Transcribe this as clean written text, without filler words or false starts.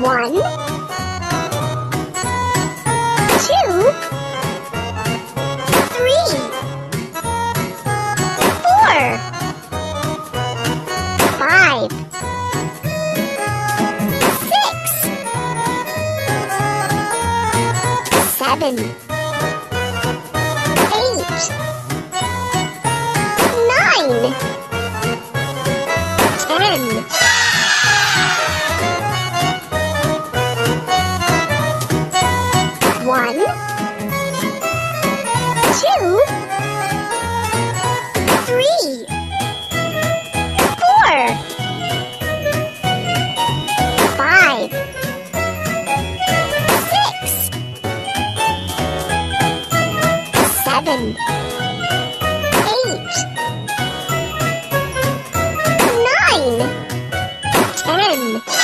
1, 2, 3, 4, 5, 6, 7, 8, 9, 10. 1, 2, 3, 4, 5, 6, 7, 8, 9, 10.